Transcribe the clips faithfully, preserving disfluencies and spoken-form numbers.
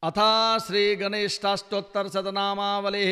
अथा श्री गणेशाष्टोत्तर शतनामावलिः।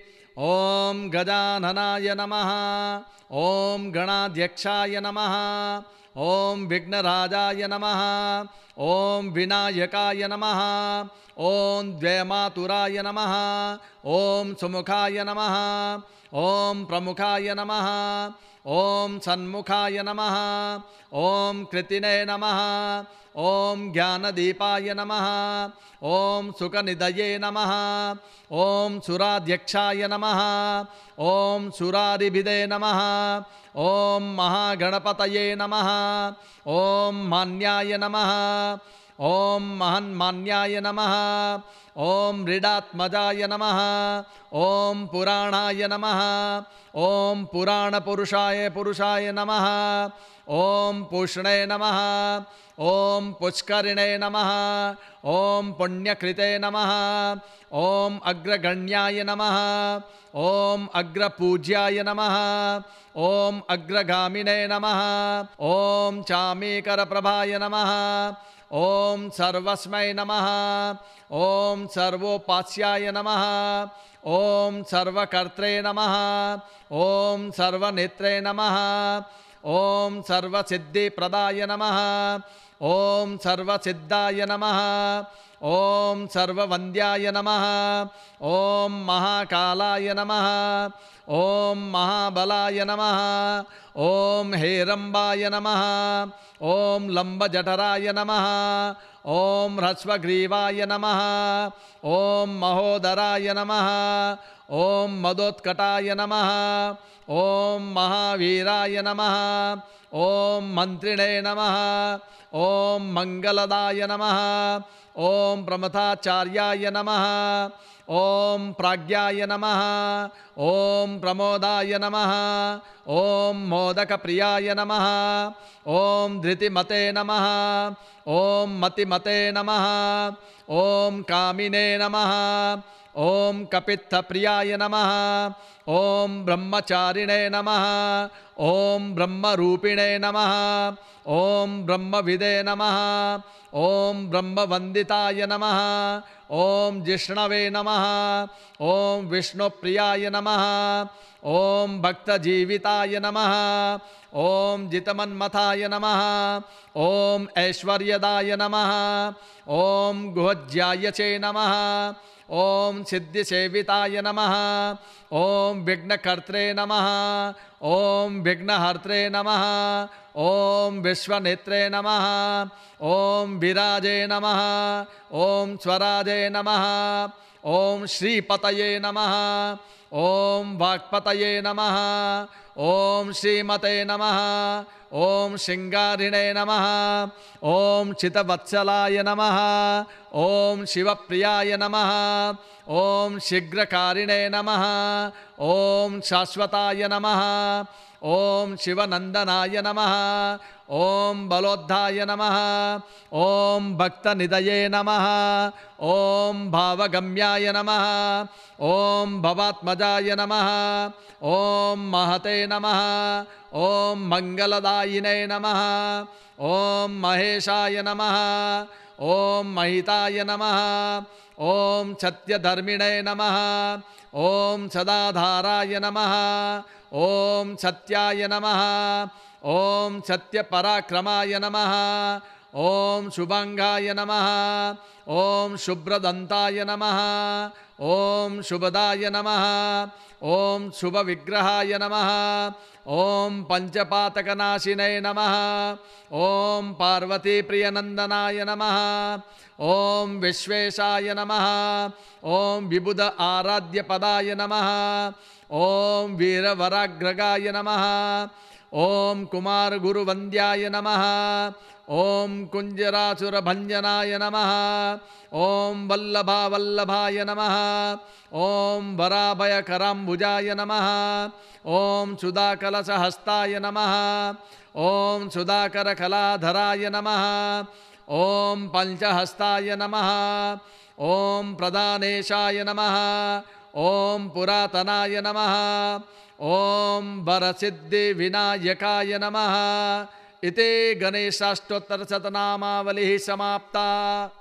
ओम गजाननाय नमः। ओम गणाध्यक्षाय नमः। ओम विघ्नराजाय नमः। ओम विनायकाय नमः। ओम द्वैमातुराय नमः। ओम सुमुखाय नमः। ओम प्रमुखाय नमः। ओम सन्मुखाय नमः। ओम कृतिने नमः। ओम ज्ञानदीपाय नमः। ओम सुखनिधये नमः। ओम सुराध्यक्षाय नमः। ओम सुरारिभिदे नमः। ओम महागणपतये नमः। ओम मान्याय नमः। ओम महन्मान्याय नमः। ओम ऋडात्मजाय नमः। ओम पुराणाय नमः। ओम पुराणपुरुषाय पुरुषाय नमः। ओम पूष्णे नमः। ओम पुष्करिणे नमः। ओम पुण्यकृते नमः। ओम अग्रगण्याय नमः। ओम अग्रपूज्याय नमः। ओम अग्रगामिने नमः। ओम चामीकरप्रभाय नमः। ओम सर्वस्मै नमः। ओम सर्वोपास्याय नमः। ओम सर्वकर्त्रे नमः। ओम सर्वनेत्रे नमः। ओम सर्वसिद्धिप्रदाय नमः। ओम सर्वसिद्धाय नमः। ओम सर्ववन्द्याय नमः। ओम महाकालाय नमः। ओम महाबलाय नमः। ओम हेरंबाय नमः। ओम लंबजठराय नमः। ओम ह्रस्वग्रीवाय नमः। ओम महोदराय नमः। ओम मदोत्कटाय नमः। ओम महावीराय नमः। ओम मंत्रिणे नमः। ओम मंगलदाय नमः। ओम प्रमथाचार्याय नमः। ओम प्राज्ञाय नमः। ओम प्रमोदाय नमः। ओम मोदकप्रियाय नमः। ओम धृतिमते नमः। ओम मतिमते नमः। ओम कामिने नमः। ओम कपित्थप्रियाय नमः। ओम ब्रह्मचारिणे नमः। ओम ब्रह्मरूपिणे नमः। ओम ब्रह्मविदे नमः। ओम ब्रह्मवंदिताय नमः। ओम जिष्णवे नमः। ओम विष्णुप्रियाय नमः। ओम भक्तजीविताय नमः। ओम जितमन्मथाय नमः। ओम ऐश्वर्यदाय नमः। ओम गुहज्यायचे नमः। ओम सिद्धिसेविताय नमः। ओम विघ्नकर्त्रे नमः। ओम विघ्नहर्त्रे नमः। ओम विश्वनेत्रे नमः। ओम विराजे नमः। ओम स्वराजे नमः। ओम श्रीपतये नमः। ओम वाक्पतये नमः। ओम श्रीमते नमः। ओम श्रृंगारिणे नमः। ओम चितवत्सलाय नमः। ओम शिवप्रियाय नमः। ओम शीघ्रकारिणे नमः। ओम शाश्वताय नमः। ओम शिवनंदनाय नमः। ओम बलोद्धाय नमः। ओम भक्तनिधये नमः। ओम भावगम्याय नमः। ओम भवात्मजाय नमः। ओम महते नमः। ओम मंगलदायिने नमः। ओम महेशाय नमः। ओम महिताय नमः। ओम सत्यधर्मिणे नमः। ओम सदाधाराय नमः। ओम सत्याय नमः। ओम सत्यपराक्रमाय नमः। ओम शुभंगाय नमः। ओम शुभ्रदंताय नमः। ओम शुभदाय नमः। ओम शुभविग्रहाय नमः। ओम पंचपातकनाशिने नमः। ओम पार्वतीप्रियनंदनाय नमः। ओम विश्वेशाय नमः। ओम विबुध आराध्यपदाय नमः। ओम वीरवराग्रगाय नमः। ओम कुमार गुरुवंद्याय नमः। ओम कुंजरासुरभंजनाय नमः। ओम वल्लभा वल्लभाय नमः। ओम वराभयकराम्बुजाय नमः। ओम सुधाकलशहस्ताय नमः। ओम सुधाकरकलाधराय नमः। ओम पंचहस्ताय नमः। ओम प्रधानेशाय नमः। ओम पुरातनाय नमः। ओम वरसिद्धिविनायकाय नमः। इति गणेशाष्टोत्तरशतनामावलिः समाप्ता।